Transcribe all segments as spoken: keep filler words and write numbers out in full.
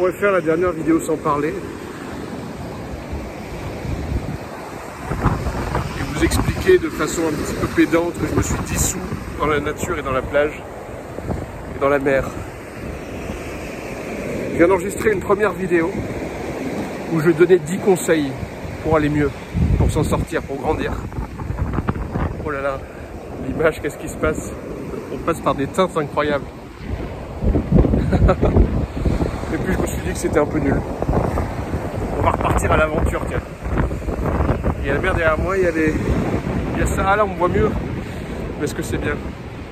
pourrais faire la dernière vidéo sans parler. Et vous expliquer de façon un petit peu pédante que je me suis dissous dans la nature et dans la plage et dans la mer. Je viens d'enregistrer une première vidéo où je donnais dix conseils pour aller mieux, pour s'en sortir, pour grandir. Oh là là, l'image, qu'est-ce qui se passe? On passe par des teintes incroyables. Et puis je me suis dit que c'était un peu nul. On va repartir à l'aventure, tiens. Il y a la mer derrière moi, il y a les... il y a ça, ah là on me voit mieux. Mais est-ce que c'est bien?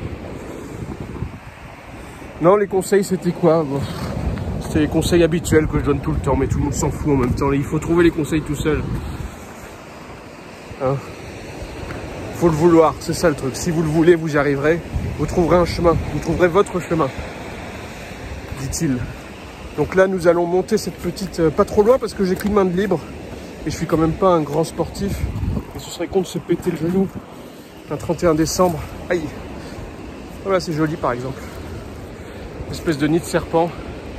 Non, les conseils c'était quoi? Bon, c'était les conseils habituels que je donne tout le temps, mais tout le monde s'en fout en même temps. Il faut trouver les conseils tout seul. Hein? Faut le vouloir, c'est ça le truc. Si vous le voulez, vous y arriverez. Vous trouverez un chemin, vous trouverez votre chemin, dit-il. Donc là, nous allons monter cette petite... Euh, pas trop loin parce que j'ai qu'une main de libre. Et je suis quand même pas un grand sportif. Et ce serait con de se péter le genou un trente et un décembre. Aïe. Voilà, c'est joli par exemple. Une espèce de nid de serpent.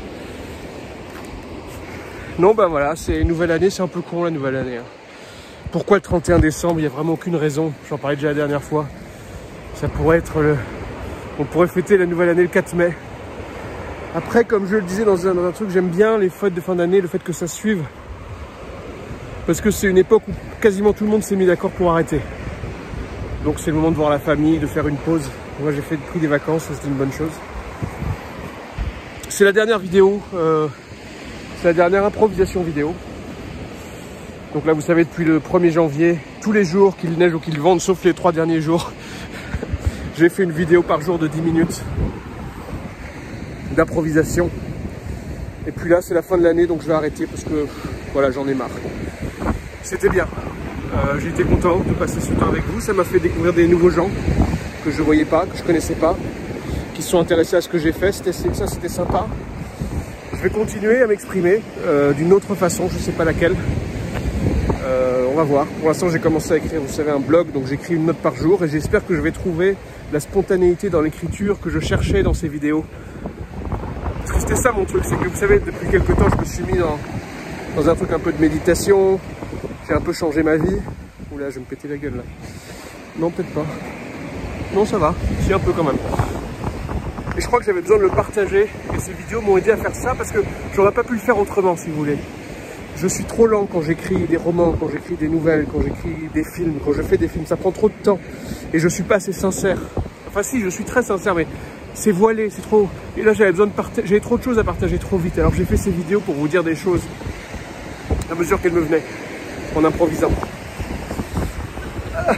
Non, ben voilà, c'est une nouvelle année. C'est un peu con la nouvelle année. Hein. Pourquoi le trente et un décembre? Il n'y a vraiment aucune raison. J'en parlais déjà la dernière fois. Ça pourrait être le... On pourrait fêter la nouvelle année le quatre mai. Après, comme je le disais dans un, dans un truc, j'aime bien les fêtes de fin d'année, le fait que ça suive. Parce que c'est une époque où quasiment tout le monde s'est mis d'accord pour arrêter. Donc c'est le moment de voir la famille, de faire une pause. Moi j'ai fait le prix des vacances, c'était une bonne chose. C'est la dernière vidéo, euh, c'est la dernière improvisation vidéo. Donc là vous savez, depuis le premier janvier, tous les jours qu'il neige ou qu'il vente, sauf les trois derniers jours, j'ai fait une vidéo par jour de dix minutes d'improvisation. Et puis là c'est la fin de l'année, donc je vais arrêter parce que voilà, j'en ai marre. C'était bien, euh, j'ai été content de passer ce temps avec vous. Ça m'a fait découvrir des nouveaux gens que je ne voyais pas, que je ne connaissais pas, qui se sont intéressés à ce que j'ai fait. C'était, ça c'était sympa. Je vais continuer à m'exprimer euh, d'une autre façon, je ne sais pas laquelle. Euh, on va voir. Pour l'instant j'ai commencé à écrire, vous savez, un blog, donc j'écris une note par jour et j'espère que je vais trouver la spontanéité dans l'écriture que je cherchais dans ces vidéos. Parce que c'était ça mon truc, c'est que vous savez, depuis quelques temps je me suis mis dans, dans un truc un peu de méditation, j'ai un peu changé ma vie. Oula, je vais me péter la gueule là. Non, peut-être pas. Non, ça va, si un peu quand même. Et je crois que j'avais besoin de le partager et ces vidéos m'ont aidé à faire ça parce que j'aurais pas pu le faire autrement si vous voulez. Je suis trop lent quand j'écris des romans, quand j'écris des nouvelles, quand j'écris des films, quand je fais des films, ça prend trop de temps. Et je suis pas assez sincère. Enfin si, je suis très sincère, mais c'est voilé, c'est trop... Et là j'avais besoin de partager, j'avais trop de choses à partager trop vite. Alors j'ai fait ces vidéos pour vous dire des choses à mesure qu'elles me venaient, en improvisant. Ah.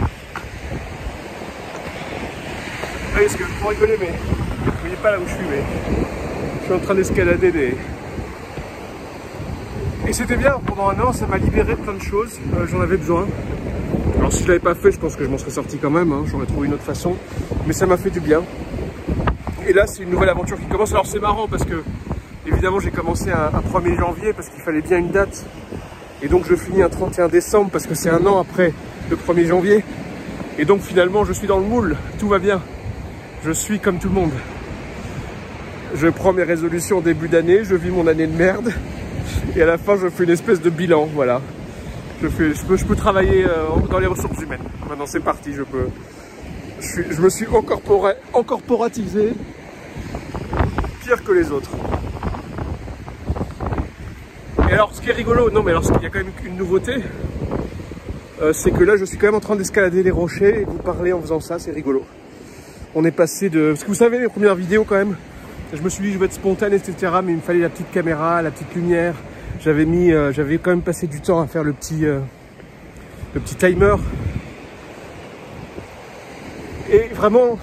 Oui, parce que pour rigoler, mais vous voyez pas là où je suis, mais je suis en train d'escalader des... Et c'était bien, pendant un an, ça m'a libéré de plein de choses, euh, j'en avais besoin. Alors si je l'avais pas fait, je pense que je m'en serais sorti quand même, hein, j'aurais trouvé une autre façon, mais ça m'a fait du bien. Et là, c'est une nouvelle aventure qui commence. Alors c'est marrant parce que, évidemment, j'ai commencé un, un premier janvier parce qu'il fallait bien une date. Et donc je finis un trente et un décembre parce que c'est un an après le premier janvier. Et donc finalement, je suis dans le moule, tout va bien. Je suis comme tout le monde. Je prends mes résolutions au début d'année, je vis mon année de merde. Et à la fin, je fais une espèce de bilan, voilà. Je, fais, je, peux, je peux travailler euh, dans les ressources humaines. Maintenant, c'est parti, je peux... Je, suis, je me suis encorporé, encorporatisé pire que les autres. Et alors, ce qui est rigolo, non mais alors, il y a quand même une nouveauté, euh, c'est que là, je suis quand même en train d'escalader les rochers et de vous parler en faisant ça, c'est rigolo. On est passé de... Parce que vous savez, les premières vidéos quand même, je me suis dit je vais être spontané, et cetera. Mais il me fallait la petite caméra, la petite lumière. J'avais mis, euh, j'avais quand même passé du temps à faire le petit, euh, le petit timer. Et vraiment,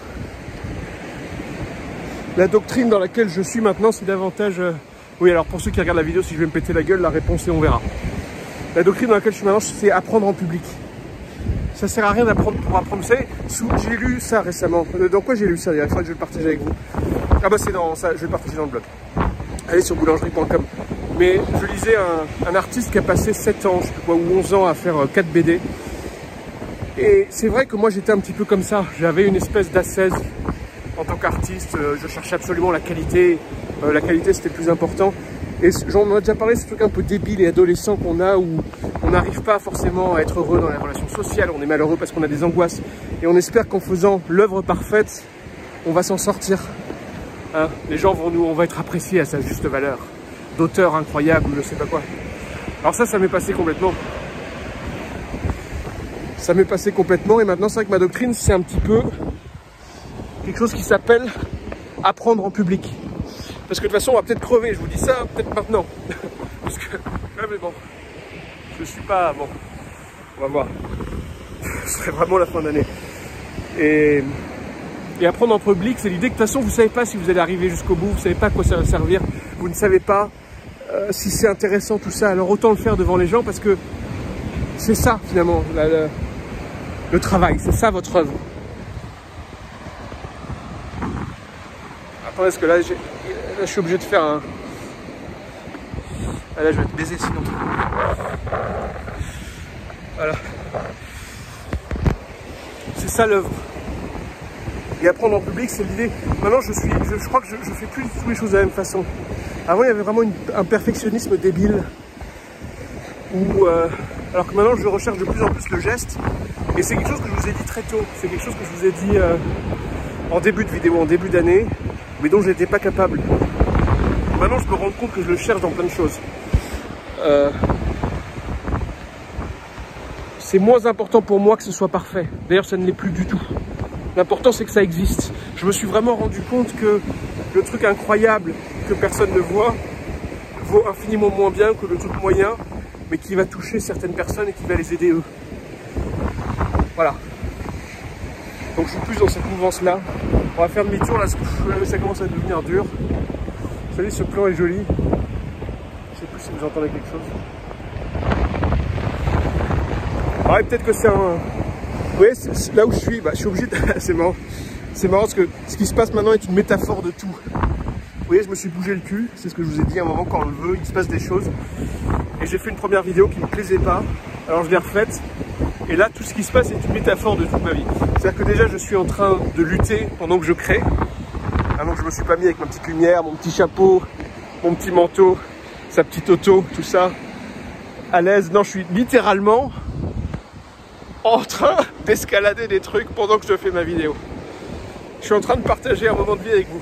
la doctrine dans laquelle je suis maintenant, c'est davantage... Euh... Oui, alors pour ceux qui regardent la vidéo, si je vais me péter la gueule, la réponse est on verra. La doctrine dans laquelle je suis maintenant, c'est apprendre en public. Ça sert à rien d'apprendre pour apprendre. Vous savez, j'ai lu ça récemment. Dans quoi j'ai lu ça d'ailleurs? Il faudrait que je le partage avec vous. Ah bah c'est dans ça, je vais le partager dans le blog. Allez sur boulangerie point com. Mais je lisais un, un artiste qui a passé sept ans, je sais plus quoi, ou onze ans à faire quatre B D. Et c'est vrai que moi j'étais un petit peu comme ça. J'avais une espèce d'ascèse en tant qu'artiste. Je cherchais absolument la qualité. Euh, la qualité c'était le plus important. Et j'en ai déjà parlé, ce truc un peu débile et adolescent qu'on a, où on n'arrive pas forcément à être heureux dans les relations sociales, on est malheureux parce qu'on a des angoisses. Et on espère qu'en faisant l'œuvre parfaite, on va s'en sortir. Hein, les gens vont nous, on va être appréciés à sa juste valeur, d'auteur incroyable ou je sais pas quoi. Alors ça, ça m'est passé complètement. Ça m'est passé complètement et maintenant c'est vrai que ma doctrine, c'est un petit peu quelque chose qui s'appelle apprendre en public. Parce que de toute façon, on va peut-être crever, je vous dis ça peut-être maintenant. Parce que, ouais, mais bon, je suis pas, bon, on va voir. Ce serait vraiment la fin d'année. Et... Et apprendre en public, c'est l'idée que de toute façon, vous ne savez pas si vous allez arriver jusqu'au bout, vous ne savez pas à quoi ça va servir, vous ne savez pas euh, si c'est intéressant tout ça. Alors autant le faire devant les gens parce que c'est ça finalement, la, la, le travail, c'est ça votre œuvre. Attendez, parce que là, là je suis obligé de faire un... Ah, là je vais te baiser sinon. Voilà. C'est ça l'œuvre. Et apprendre en public, c'est l'idée. Maintenant, je suis, je, je crois que je, je fais plus toutes les choses de la même façon. Avant, il y avait vraiment une, un perfectionnisme débile. Où, euh, alors que maintenant, je recherche de plus en plus le geste. Et c'est quelque chose que je vous ai dit très tôt. C'est quelque chose que je vous ai dit euh, en début de vidéo, en début d'année, mais dont je n'étais pas capable. Maintenant, je me rends compte que je le cherche dans plein de choses. Euh, c'est moins important pour moi que ce soit parfait. D'ailleurs, ça ne l'est plus du tout. L'important, c'est que ça existe. Je me suis vraiment rendu compte que le truc incroyable que personne ne voit vaut infiniment moins bien que le truc moyen, mais qui va toucher certaines personnes et qui va les aider eux. Voilà. Donc je suis plus dans cette mouvance-là. On va faire demi-tour, là, ça commence à devenir dur. Vous savez, ce plan est joli. Je sais plus si vous entendez quelque chose. Ah, peut-être que c'est un... Oui, là où je suis, bah, je suis obligé de... c'est marrant. C'est marrant parce que ce qui se passe maintenant est une métaphore de tout. Vous voyez, je me suis bougé le cul. C'est ce que je vous ai dit à un moment, quand on le veut, il se passe des choses. Et j'ai fait une première vidéo qui ne me plaisait pas. Alors je l'ai refaite. Et là, tout ce qui se passe est une métaphore de toute ma vie. C'est-à-dire que déjà, je suis en train de lutter pendant que je crée. Ah, donc je me suis pas mis avec ma petite lumière, mon petit chapeau, mon petit manteau, sa petite auto, tout ça, à l'aise. Non, je suis littéralement en train d'escalader des trucs pendant que je fais ma vidéo. Je suis en train de partager un moment de vie avec vous.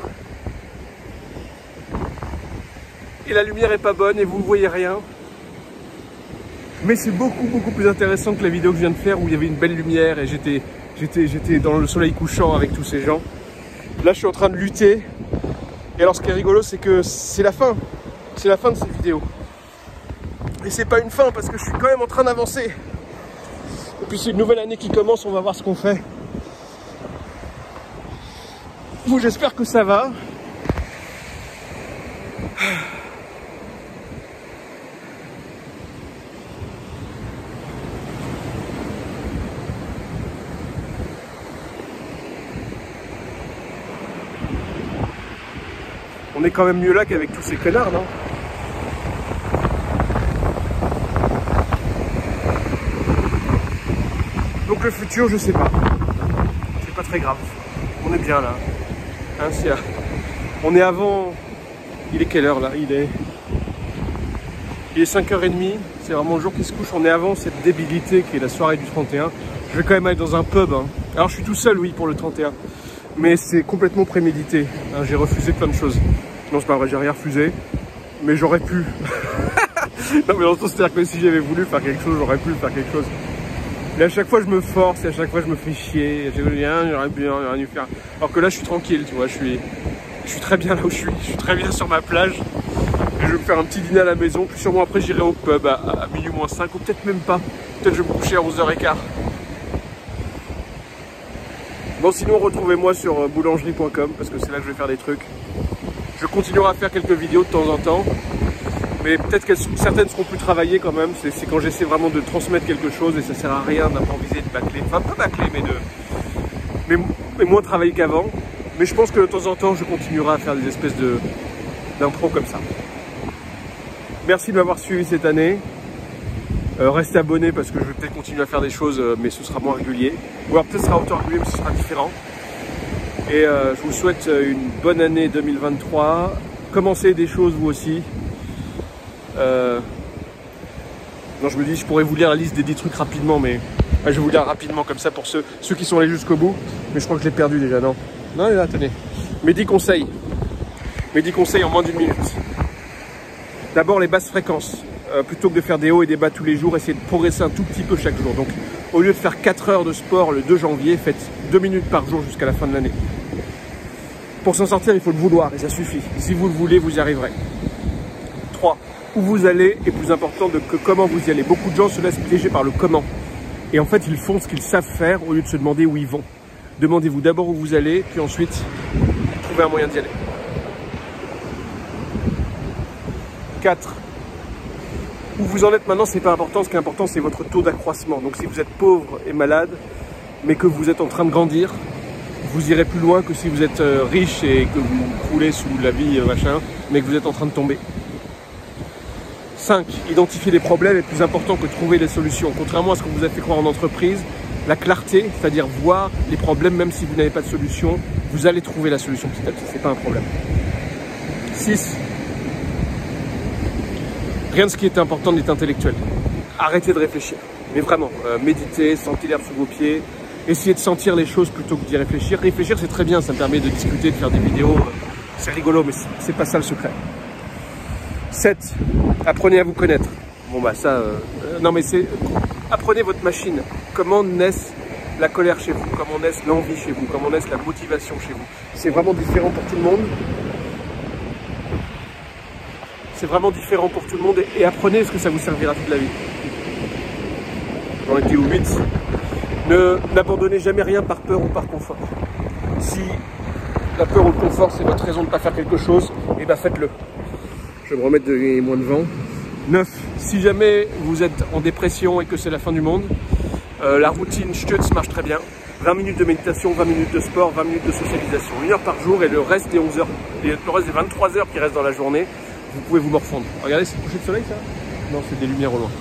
Et la lumière est pas bonne et vous ne voyez rien. Mais c'est beaucoup beaucoup plus intéressant que la vidéo que je viens de faire où il y avait une belle lumière et j'étais j'étais j'étais dans le soleil couchant avec tous ces gens. Là je suis en train de lutter. Et alors ce qui est rigolo, c'est que c'est la fin. C'est la fin de cette vidéo. Et c'est pas une fin parce que je suis quand même en train d'avancer. Et puis c'est une nouvelle année qui commence, on va voir ce qu'on fait. Vous, j'espère que ça va. On est quand même mieux là qu'avec tous ces connards, non? Donc le futur, je sais pas. C'est pas très grave. On est bien là. Hein, si, euh, on est avant... Il est quelle heure là? Il est... Il est cinq heures trente. C'est vraiment le jour qui se couche. On est avant cette débilité qui est la soirée du trente et un. Je vais quand même aller dans un pub. Hein. Alors je suis tout seul, oui, pour le trente et un. Mais c'est complètement prémédité. Hein, j'ai refusé plein de choses. Non, c'est pas vrai, j'ai rien refusé. Mais j'aurais pu. Non, mais dans le sens, c'est-à-dire que si j'avais voulu faire quelque chose, j'aurais pu faire quelque chose. Mais à chaque fois, je me force et à chaque fois, je me fais chier. J'ai rien, j'aurais pu rien dû faire. Alors que là, je suis tranquille, tu vois. Je suis, je suis très bien là où je suis. Je suis très bien sur ma plage. Et je vais me faire un petit dîner à la maison. Puis sûrement après, j'irai au pub à, à minuit moins cinq ou peut-être même pas. Peut-être je vais me coucher à onze heures quinze. Bon, sinon, retrouvez-moi sur boulangerie point com parce que c'est là que je vais faire des trucs. Je continuerai à faire quelques vidéos de temps en temps. Mais peut-être que certaines seront plus travaillées quand même. C'est quand j'essaie vraiment de transmettre quelque chose et ça sert à rien d'improviser, de bâcler. Enfin, pas bâcler, mais de... Mais, mais moins travailler qu'avant. Mais je pense que de temps en temps, je continuerai à faire des espèces de d'impro comme ça. Merci de m'avoir suivi cette année. Euh, restez abonnés parce que je vais peut-être continuer à faire des choses, mais ce sera moins régulier. Ou alors peut-être ce sera autant régulier, mais ce sera différent. Et euh, je vous souhaite une bonne année deux mille vingt-trois. Commencez des choses vous aussi. Euh... Non, je me dis, je pourrais vous lire la liste des dix trucs rapidement, mais ouais, je vais vous lire rapidement comme ça pour ceux, ceux qui sont allés jusqu'au bout. Mais je crois que je l'ai perdu déjà, non? Non, il est là, tenez. Mes dix conseils. Mes dix conseils en moins d'une minute. D'abord, les basses fréquences. Euh, plutôt que de faire des hauts et des bas tous les jours, essayez de progresser un tout petit peu chaque jour. Donc, au lieu de faire quatre heures de sport le deux janvier, faites deux minutes par jour jusqu'à la fin de l'année. Pour s'en sortir, il faut le vouloir et ça suffit. Si vous le voulez, vous y arriverez. trois. Où vous allez est plus important de que comment vous y allez. Beaucoup de gens se laissent piéger par le comment. Et en fait, ils font ce qu'ils savent faire au lieu de se demander où ils vont. Demandez-vous d'abord où vous allez, puis ensuite, trouvez un moyen d'y aller. quatre. Où vous en êtes maintenant, c'est pas important. Ce qui est important, c'est votre taux d'accroissement. Donc si vous êtes pauvre et malade, mais que vous êtes en train de grandir, vous irez plus loin que si vous êtes riche et que vous croulez sous la vie, machin, mais que vous êtes en train de tomber. cinq. Identifier les problèmes est plus important que trouver les solutions. Contrairement à ce qu'on vous a fait croire en entreprise, la clarté, c'est-à-dire voir les problèmes même si vous n'avez pas de solution, vous allez trouver la solution petit à petit, c'est pas un problème. six. Rien de ce qui est important n'est intellectuel. Arrêtez de réfléchir, mais vraiment, euh, méditez, sentez l'herbe sous vos pieds, essayez de sentir les choses plutôt que d'y réfléchir. Réfléchir, c'est très bien, ça me permet de discuter, de faire des vidéos, c'est rigolo, mais c'est pas ça le secret. sept. Apprenez à vous connaître. Bon bah ça, euh, euh, non mais c'est, apprenez votre machine. Comment naissent la colère chez vous, comment naissent l'envie chez vous, comment naissent la motivation chez vous. C'est vraiment différent pour tout le monde. C'est vraiment différent pour tout le monde et, et apprenez ce que ça vous servira toute la vie. J'en étais au huit. Ne n'abandonnez jamais rien par peur ou par confort. Si la peur ou le confort c'est votre raison de ne pas faire quelque chose, et ben faites-le. Je vais me remettre de gagner moins de vent. neuf. Si jamais vous êtes en dépression et que c'est la fin du monde, euh, la routine Stutz marche très bien. vingt minutes de méditation, vingt minutes de sport, vingt minutes de socialisation. Une heure par jour et le reste des onze heures, le reste des vingt-trois heures qui restent dans la journée, vous pouvez vous morfondre. Regardez, c'est le coucher de soleil ça? Non, c'est des lumières au loin.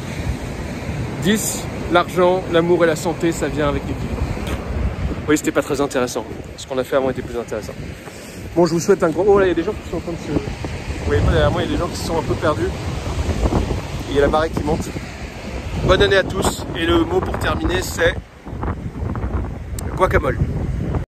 dix. L'argent, l'amour et la santé, ça vient avec l'équilibre. Oui, c'était pas très intéressant. Ce qu'on a fait avant était plus intéressant. Bon, je vous souhaite un gros... Oh là, il y a des gens qui sont en train de se... Vous voyez pas derrière moi, il y a des gens qui se sont un peu perdus. Et il y a la marée qui monte. Bonne année à tous. Et le mot pour terminer, c'est guacamole.